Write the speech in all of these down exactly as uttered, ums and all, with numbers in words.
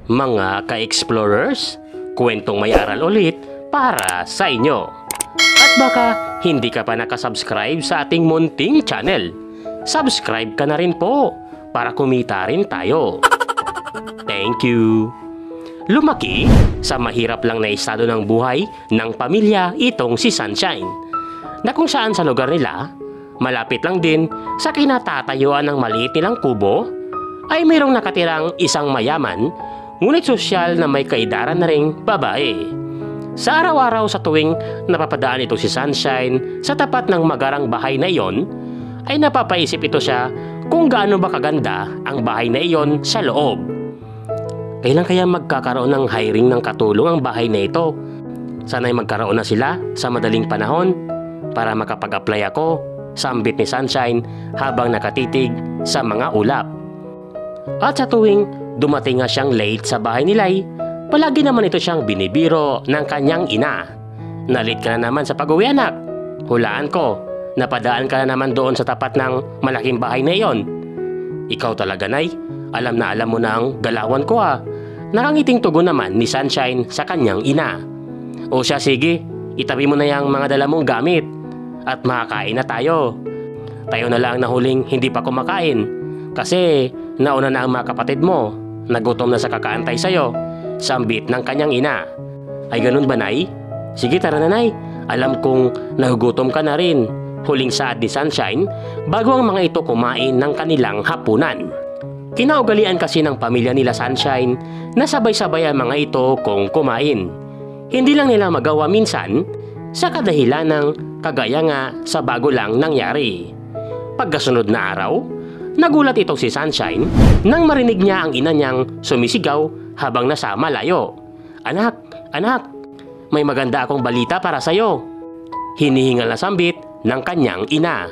Mga ka-explorers, kwentong may aral ulit para sa inyo. At baka hindi ka pa nakasubscribe sa ating munting channel, subscribe ka na rin po para kumita rin tayo. Thank you. Lumaki sa mahirap lang na estado ng buhay ng pamilya itong si Sunshine, na kung saan sa lugar nila, malapit lang din sa kinatatayuan ng maliit nilang kubo, ay mayroong nakatirang isang mayaman ngunit sosyal na may kaidaran na ring babae. Sa araw-araw sa tuwing napapadaan ito si Sunshine sa tapat ng magarang bahay na iyon, ay napapaisip ito siya kung gaano ba kaganda ang bahay na iyon sa loob. Kailan kaya magkakaroon ng hiring ng katulong ang bahay na ito? Sana'y magkaroon na sila sa madaling panahon para makapag-apply ako, sambit ni Sunshine habang nakatitig sa mga ulap. At sa tuwing dumating nga siyang late sa bahay nilay, palagi naman ito siyang binibiro ng kanyang ina. Nalit ka na naman sa pag-uwi, anak. Hulaan ko, napadaan ka na naman doon sa tapat ng malaking bahay na iyon. Ikaw talaga, Nay. Alam na alam mo na ang galawan ko, ha. Nakangiting tugon naman ni Sunshine sa kanyang ina. O siya, sige, itabi mo na yung mga dala mong gamit at makakain na tayo. Tayo na lang na huling hindi pa kumakain kasi nauna na ang mga kapatid mo. Nagutom na sa kakaantay sa'yo, sambit ng kanyang ina. Ay ganun ba, Nay? Sige, tara na, Nay. Alam kong nagugutom ka na rin. Huling saad ni Sunshine bago ang mga ito kumain ng kanilang hapunan. Kinaugalian kasi ng pamilya nila Sunshine na sabay-sabay ang mga ito kung kumain. Hindi lang nila magawa minsan sa kadahilan ng kagaya nga sa bago lang nangyari. Pagkasunod na araw, nagulat itong si Sunshine nang marinig niya ang ina niyang sumisigaw habang nasa malayo. Anak, anak, may maganda akong balita para sa'yo. Hinihingal na sambit ng kanyang ina.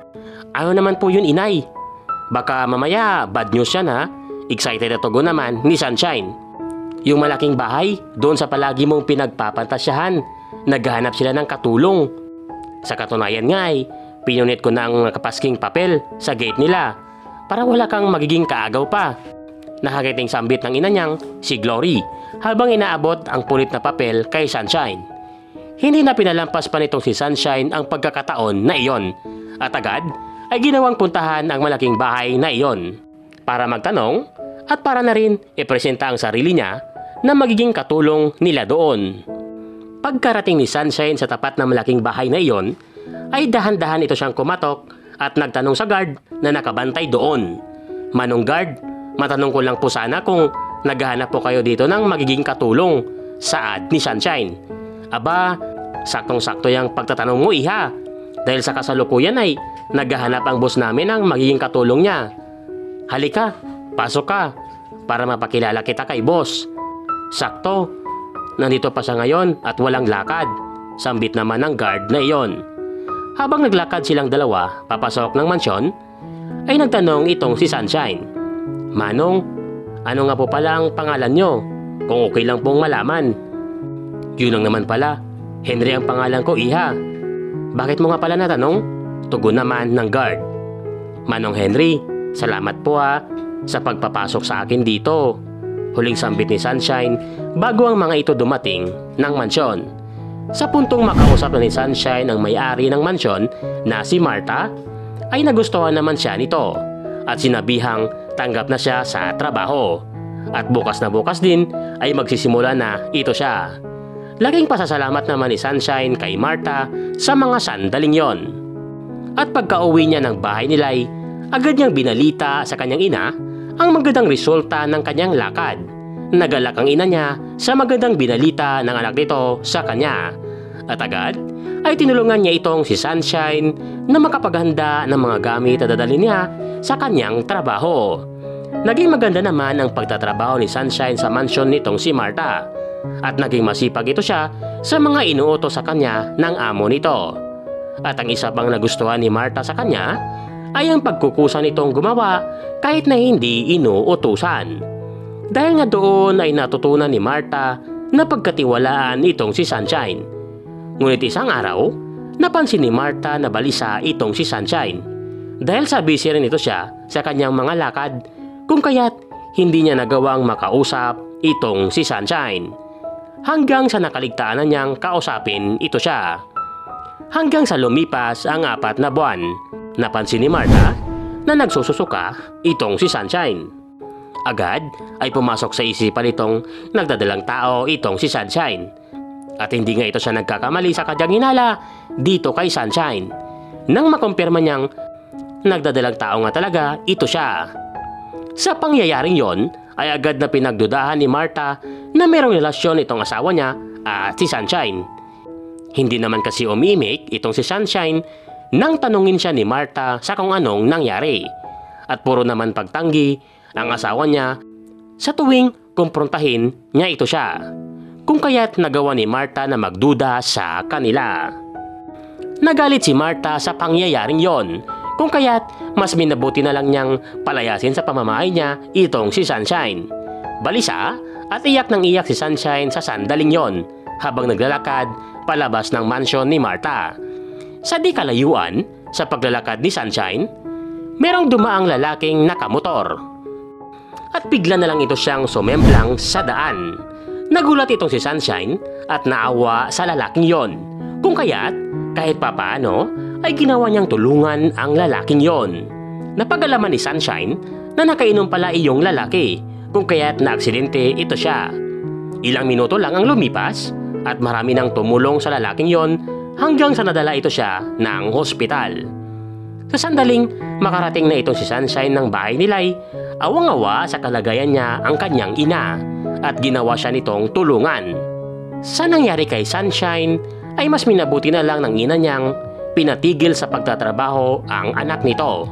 Ano naman po yun, inay? Baka mamaya bad news yan, ha? Excited na tugon naman ni Sunshine. Yung malaking bahay doon sa palagi mong pinagpapantasyahan, naghahanap sila ng katulong. Sa katunayan nga ay pinunit ko ng kapasking papel sa gate nila para wala kang magiging kaagaw pa. Nakakiting sambit ng ina niyang si Glory habang inaabot ang punit na papel kay Sunshine. Hindi na pinalampas pa nitong si Sunshine ang pagkakataon na iyon at agad ay ginawang puntahan ang malaking bahay na iyon para magtanong at para na rin ipresenta ang sarili niya na magiging katulong nila doon. Pagkarating ni Sunshine sa tapat ng malaking bahay na iyon, ay dahan-dahan ito siyang kumatok at nagtanong sa guard na nakabantay doon. Manong guard, matanong ko lang po sana kung naghahanap po kayo dito ng magiging katulong, saad ni Sunshine. Aba, saktong-sakto yung pagtatanong mo, iha. Dahil sa kasalukuyan ay naghahanap ang boss namin ng magiging katulong niya. Halika, pasok ka para mapakilala kita kay boss. Sakto, nandito pa siya ngayon at walang lakad, sambit naman ng guard na iyon. Habang naglakad silang dalawa papasok ng mansyon, ay nagtanong itong si Sunshine. Manong, ano nga po pala ang pangalan nyo? Kung okay lang pong malaman. Yun lang naman pala, Henry ang pangalan ko, iha. Bakit mo nga pala natanong? Tugon naman ng guard. Manong Henry, salamat po ha sa pagpapasok sa akin dito. Huling sambit ni Sunshine bago ang mga ito dumating ng mansyon. Sa puntong makausap na ni Sunshine ang may-ari ng mansyon na si Martha, ay nagustuhan naman siya nito at sinabihang tanggap na siya sa trabaho. At bukas na bukas din ay magsisimula na ito siya. Laging pasasalamat naman ni Sunshine kay Martha sa mga sandaling yon. At pagka-uwi niya ng bahay nilay, agad niyang binalita sa kanyang ina ang magandang resulta ng kanyang lakad. Nagalak ang ina niya sa magandang binalita ng anak nito sa kanya. At agad ay tinulungan niya itong si Sunshine na makapaghanda ng mga gamit na dadalhin niya sa kanyang trabaho. Naging maganda naman ang pagtatrabaho ni Sunshine sa mansyon nitong si Martha. At naging masipag ito siya sa mga inuutos sa kanya ng amo nito. At ang isa pang nagustuhan ni Martha sa kanya ay ang pagkukusa nitong gumawa kahit na hindi inuutusan. Dahil nga doon ay natutunan ni Martha na pagkatiwalaan itong si Sunshine. Ngunit isang araw, napansin ni Martha na balisa itong si Sunshine. Dahil sa busy rin ito siya sa kanyang mga lakad, kung kaya't hindi niya nagawang makausap itong si Sunshine. Hanggang sa nakaligtaan na niyang kausapin ito siya. Hanggang sa lumipas ang apat na buwan, napansin ni Martha na nagsususuka itong si Sunshine. Agad ay pumasok sa isipan itong nagdadalang tao itong si Sunshine. At hindi nga ito siya nagkakamali sa kanyang hinala dito kay Sunshine. Nang makumpirma niyang nagdadalang tao nga talaga ito siya. Sa pangyayaring yon ay agad na pinagdudahan ni Martha na mayroong relasyon itong asawa niya at si Sunshine. Hindi naman kasi umimik itong si Sunshine nang tanungin siya ni Martha sa kung anong nangyari. At puro naman pagtanggi ang asawa niya sa tuwing kumprontahin niya ito siya. Kung kaya't nagawa ni Martha na magduda sa kanila. Nagalit si Martha sa pangyayaring yon. Kung kaya't mas minabuti na lang niyang palayasin sa pamamahay niya itong si Sunshine. Balisa at iyak ng iyak si Sunshine sa sandaling yon habang naglalakad palabas ng mansyon ni Martha. Sa di kalayuan sa paglalakad ni Sunshine, merong dumaang lalaking nakamotor. At bigla na lang ito siyang sumemplang sa daan. Nagulat itong si Sunshine at naawa sa lalaking yon. Kung kaya't kahit papaano ay ginawa niyang tulungan ang lalaking yon. Napag-alaman ni Sunshine na nakainom pala iyong lalaki, kung kaya't naaksidente ito siya. Ilang minuto lang ang lumipas at marami nang tumulong sa lalaking yon hanggang sa nadala ito siya ng hospital. Sa sandaling makarating na itong si Sunshine ng bahay nila'y awang-awa sa kalagayan niya ang kanyang ina at ginawa siya nitong tulungan. Sa nangyari kay Sunshine ay mas minabuti na lang ng ina niyang pinatigil sa pagtatrabaho ang anak nito.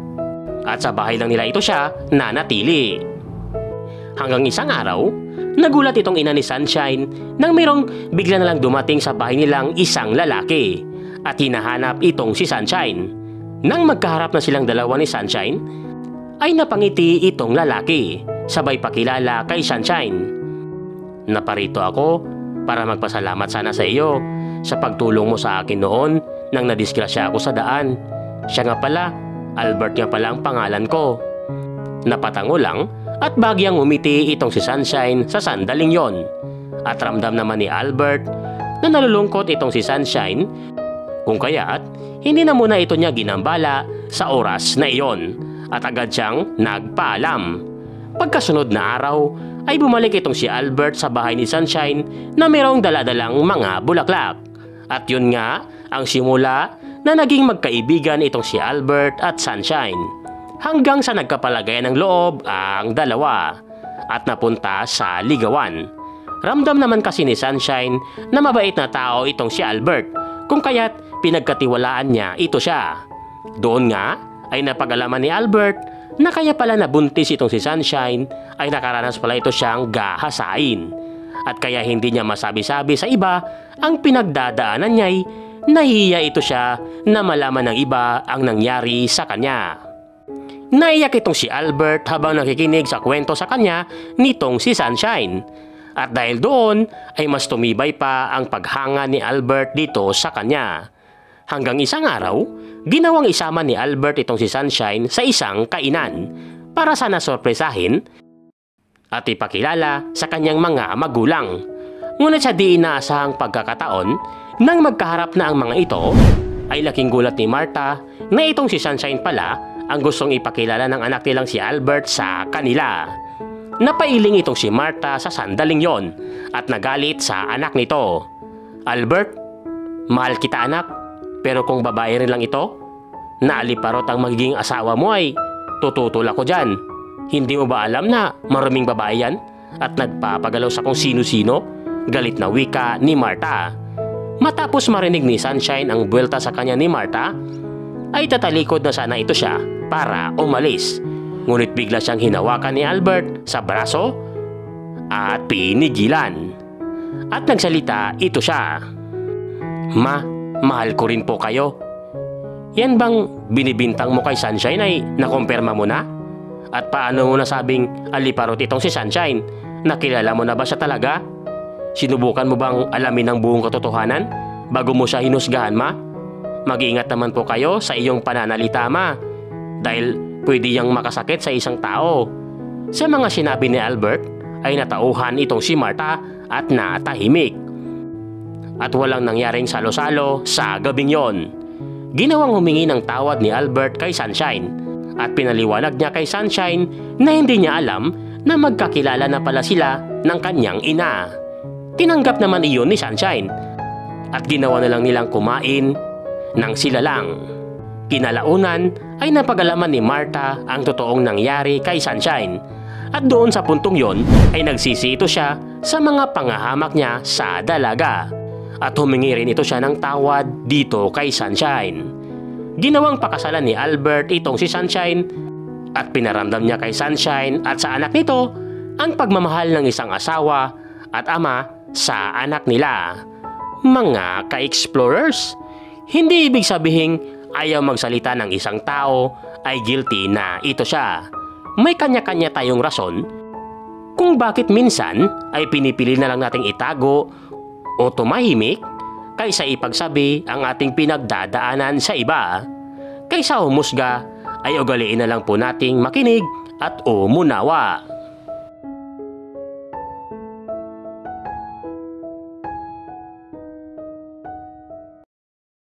At sa bahay lang nila ito siya nanatili. Hanggang isang araw, nagulat itong ina ni Sunshine nang mayroong bigla na lang dumating sa bahay nilang isang lalaki at hinahanap itong si Sunshine. Nang magkaharap na silang dalawa ni Sunshine, ay napangiti itong lalaki sabay pakilala kay Sunshine. Naparito ako para magpasalamat sana sa iyo sa pagtulong mo sa akin noon nang nadisgrasya ako sa daan. Siya nga pala, Albert nga pala ang pangalan ko. Napatango lang at bagyang umiti itong si Sunshine sa sandaling yon. At ramdam naman ni Albert na nalulungkot itong si Sunshine, kung kaya't hindi na muna ito niya ginambala sa oras na iyon at agad siyang nagpaalam. Pagkasunod na araw ay bumalik itong si Albert sa bahay ni Sunshine na mayroong daladalang mga bulaklak. At yun nga ang simula na naging magkaibigan itong si Albert at Sunshine. Hanggang sa nagkapalagayan ng loob ang dalawa at napunta sa ligawan. Ramdam naman kasi ni Sunshine na mabait na tao itong si Albert, kung kaya't pinagkatiwalaan niya ito siya. Doon nga ay napag-alaman ni Albert na kaya pala nabuntis itong si Sunshine ay nakaranas pala ito siyang gahasain. At kaya hindi niya masabi-sabi sa iba ang pinagdadaanan niya'y nahihiya ito siya na malaman ng iba ang nangyari sa kanya. Naiyak itong si Albert habang nakikinig sa kwento sa kanya nitong si Sunshine. At dahil doon ay mas tumibay pa ang paghanga ni Albert dito sa kanya. Hanggang isang araw, ginawang isama ni Albert itong si Sunshine sa isang kainan para sana sorpresahin at ipakilala sa kanyang mga magulang. Ngunit sa di inaasahang pagkakataon, nang magkaharap na ang mga ito, ay laking gulat ni Martha na itong si Sunshine pala ang gustong ipakilala ng anak nilang si Albert sa kanila. Napailing itong si Martha sa sandaling yon at nagalit sa anak nito. Albert, mahal kita anak, pero kung babae rin lang ito, naaliparot ang magiging asawa mo ay tututol ako dyan. Hindi mo ba alam na maruming babae yan at nagpapagalaw sa kung sino-sino? Galit na wika ni Martha. Matapos marinig ni Sunshine ang buwelta sa kanya ni Martha, ay tatalikod na sana ito siya para umalis. Ngunit bigla siyang hinawakan ni Albert sa braso at pinigilan. At nagsalita ito siya. Ma, mahal ko rin po kayo. Yan bang binibintang mo kay Sunshine ay nakumpirma mo na? At paano mo nasabing aliparot itong si Sunshine? Nakilala mo na ba siya talaga? Sinubukan mo bang alamin ang buong katotohanan bago mo siya hinusgahan, ma? Mag-iingat naman po kayo sa iyong pananalita, ma. Dahil pwede yang makasakit sa isang tao. Sa mga sinabi ni Albert ay natauhan itong si Martha at natahimik. At walang nangyaring salo-salo sa gabing yon. Ginawang humingi ng tawad ni Albert kay Sunshine at pinaliwanag niya kay Sunshine na hindi niya alam na magkakilala na pala sila ng kanyang ina. Tinanggap naman iyon ni Sunshine at ginawa na lang nilang kumain ng sila lang. Kinalaunan ay napag-alaman ni Martha ang totoong nangyari kay Sunshine at doon sa puntong yon ay nagsisi ito siya sa mga pangahamak niya sa dalaga at humingi rin ito siya ng tawad dito kay Sunshine. Ginawang pakasalan ni Albert itong si Sunshine at pinaramdam niya kay Sunshine at sa anak nito ang pagmamahal ng isang asawa at ama sa anak nila. Mga ka-explorers, hindi ibig sabihin ayaw magsalita ng isang tao ay guilty na ito siya. May kanya-kanya tayong rason kung bakit minsan ay pinipili na lang nating itago o tumahimik kaysa ipagsabi ang ating pinagdadaanan sa iba. Kaysa humusga ay ugaliin na lang po nating makinig at umunawa.